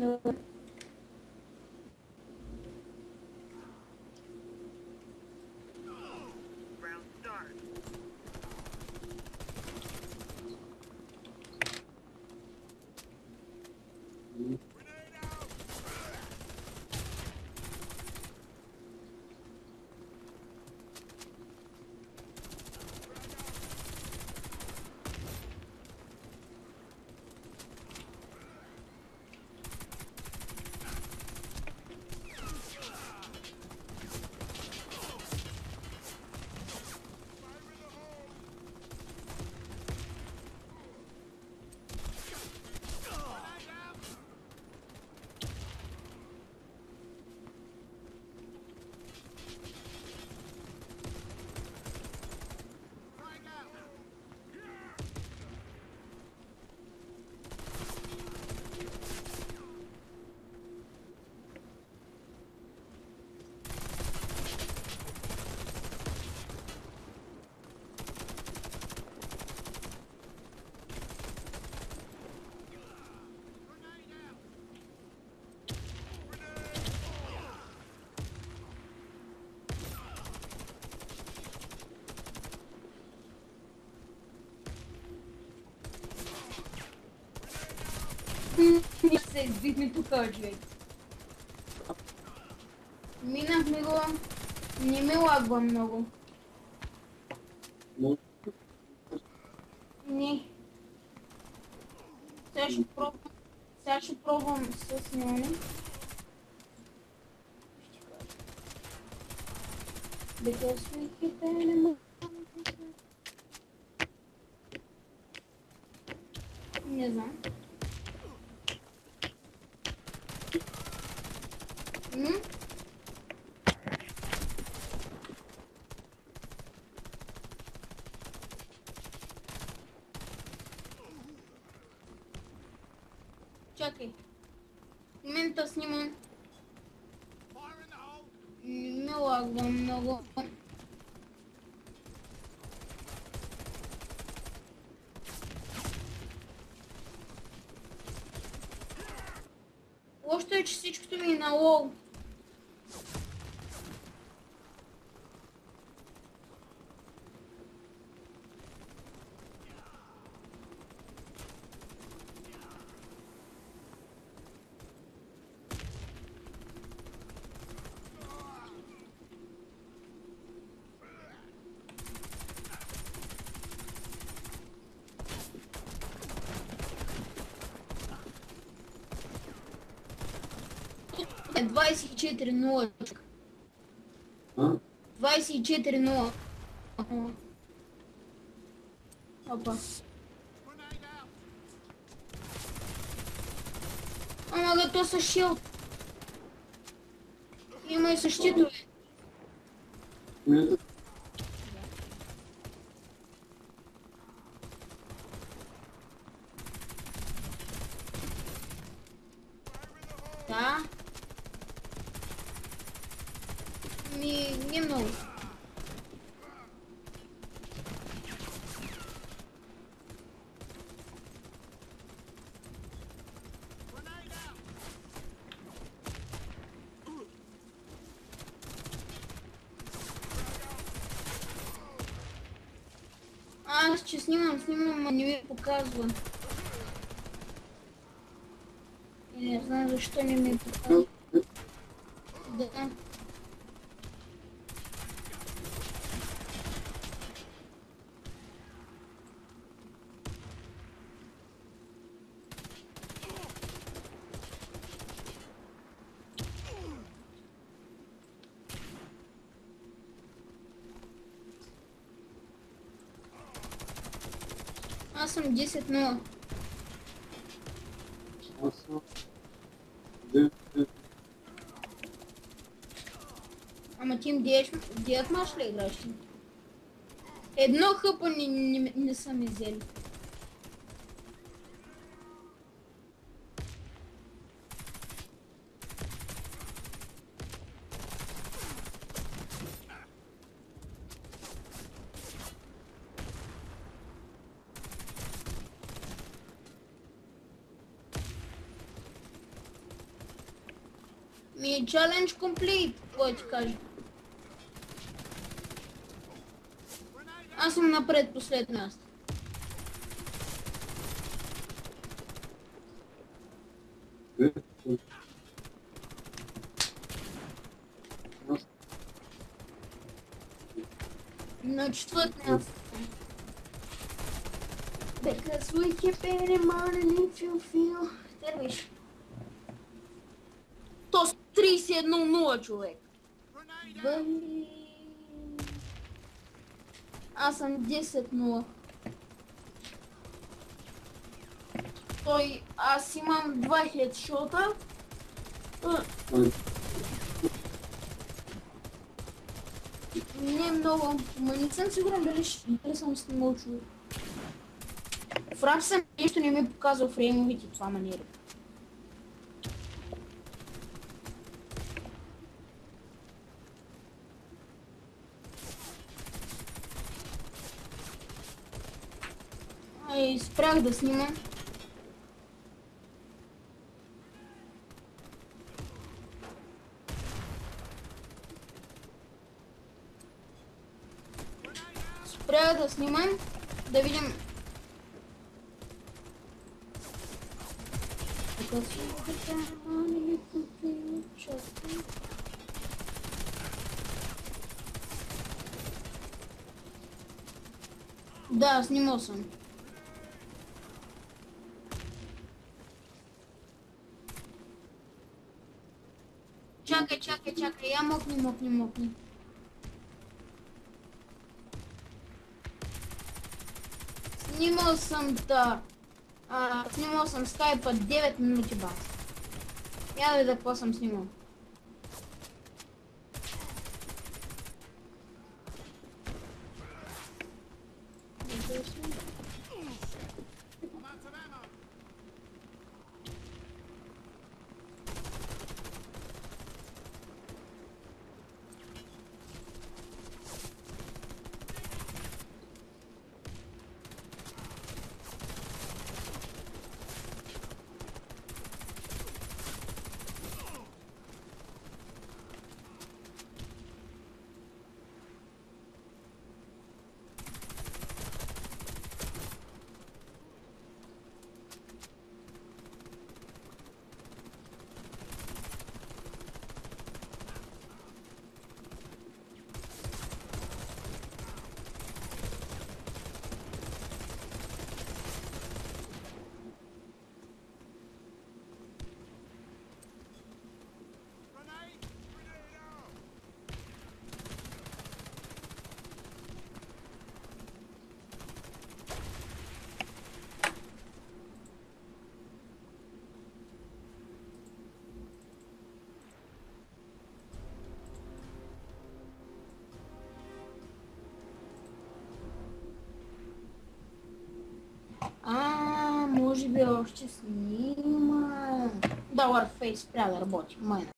Се избихме тук, човек. Минахме го. Не ме лагва много. Не. Сега ще пробвам с него. Because we keep animals. Не знам. Чакай. В момента снимам. Не лагвам много. Лошото е, че всичкото ми е на лоу. Е 24-0. 24-0. Опа. Ама то са шилд. Има и са щитове. Да. Не много. Аз че снимам, а не ми показва. И не знам защо не ми показва. Да. Аз съм 10-0. Ама тим 9 мач ли играш? Едно хъпа не са ми взели. Ми challenge complete, какво ти кажа. Аз съм на предпоследно място. На четвърто място. Because we keep any money if you feel. Те виж. То с 31-0 човек. Бъли. Аз съм 10-0. Аз имам 2 хедшота. Не много, но не съм сигурен дали съм снимал човек. В рап съм нищо не ми показва фреймовите това манери. Ай, спрях да снимам. Спрях да снимам, да видим. Да, снимал съм. Чакай, я мокни. Снимал съм, да. Снимал съм скайпа 9 минути бас. Я да видя какво съм снимал. Може би още снима. Да, Warface трябва да работи. Майна.